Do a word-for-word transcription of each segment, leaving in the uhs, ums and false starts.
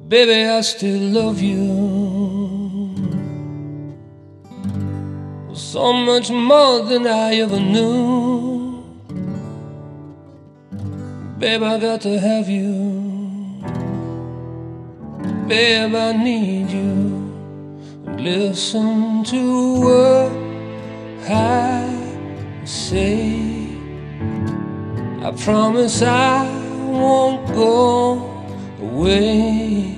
Baby, I still love you so much more than I ever knew. Babe, I got to have you. Babe, I need you. Listen to what I say. I promise I won't go away.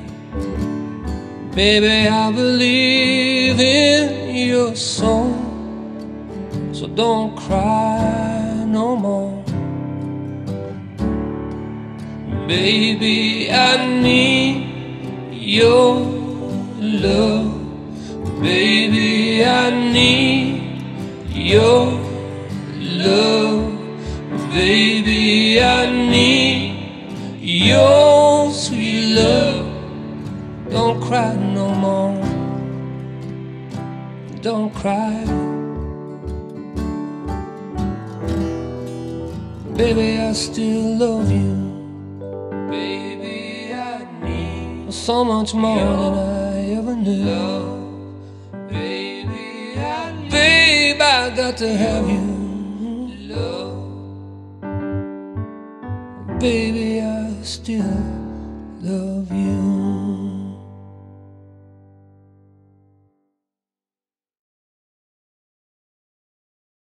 Baby, I believe in your soul, so don't cry no more. Baby, I need your love. Baby, I need your love. Baby, I need your sweet love. Don't cry no more. Don't cry. Baby, I still love you. Baby, I need so much more than I ever knew. Love. Baby, I need. Babe, I got to have you. Love. Baby, I still love you.